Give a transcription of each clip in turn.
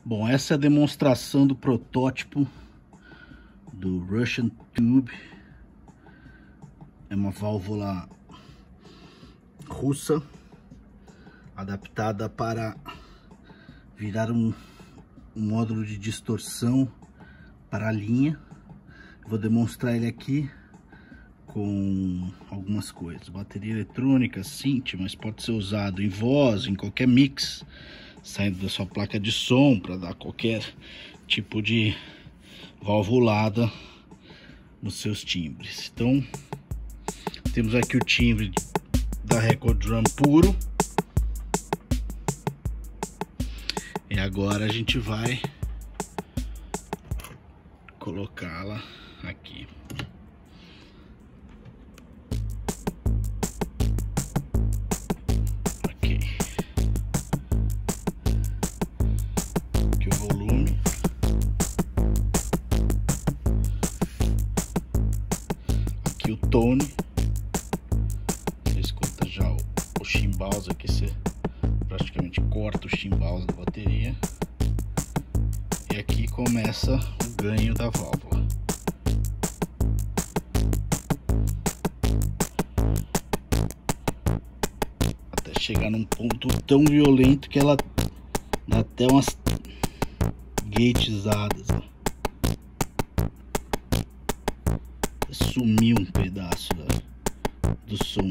Bom, essa é a demonstração do protótipo do Russian Tube. É uma válvula russa adaptada para virar um módulo de distorção para a linha. Vou demonstrar ele aqui com algumas coisas. Bateria eletrônica, synth, mas pode ser usado em voz, em qualquer mix, saindo da sua placa de som, para dar qualquer tipo de valvulada nos seus timbres. Então, temos aqui o timbre da Record Drum puro. E agora a gente vai colocá-la aqui. Ok. Aqui o volume. Aqui o tone. Você escuta já o chimbals aqui, você praticamente corta o chimbals da bateria. E aqui começa o ganho da válvula. Até chegar num ponto tão violento que ela dá até umas gatezadas. Sumiu um pedaço do som.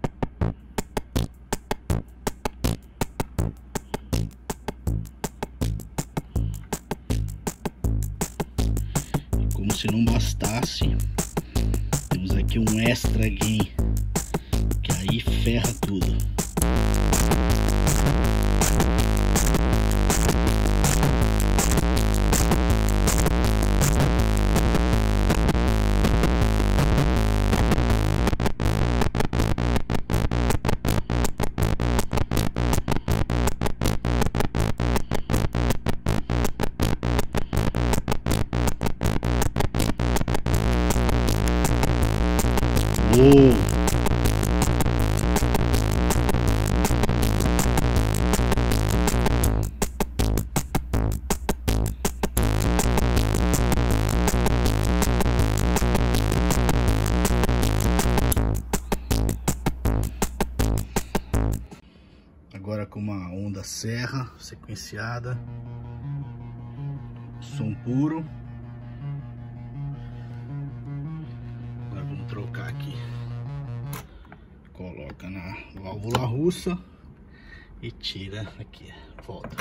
Como se não bastasse, temos aqui um extra gain, que aí ferra tudo. Agora com uma onda serra sequenciada, som puro. Agora vamos trocar aqui. Coloca na válvula russa e tira aqui, volta.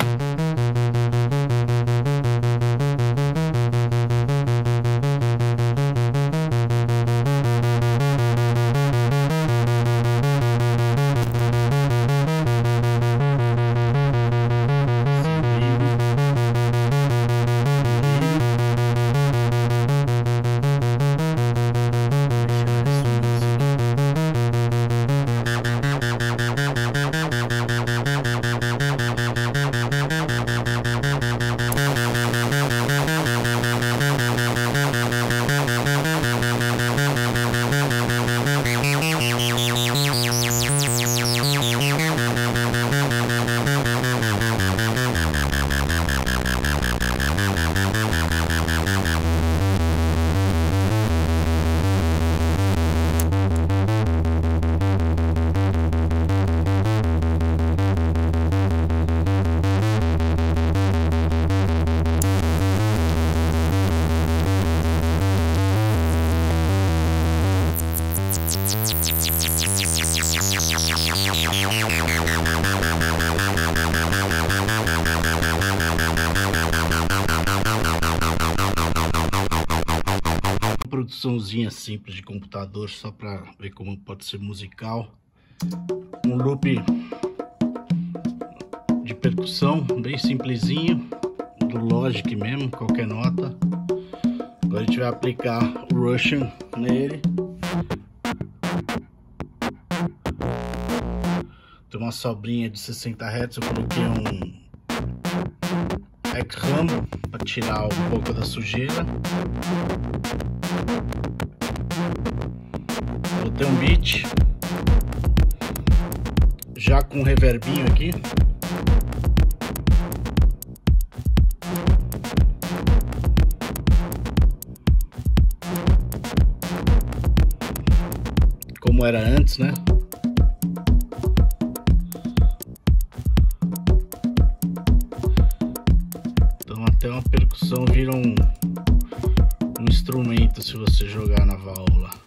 Produçãozinha simples de computador, só para ver como pode ser musical. Um loop de percussão bem simplesinho, do Logic mesmo, qualquer nota. Agora a gente vai aplicar o Russian nele. Tem uma sobrinha de 60 Hz, eu coloquei um Ram para tirar um pouco da sujeira. Botei um beat já com reverbinho aqui. como era antes, né? Então até uma percussão vira um instrumento se você jogar na válvula.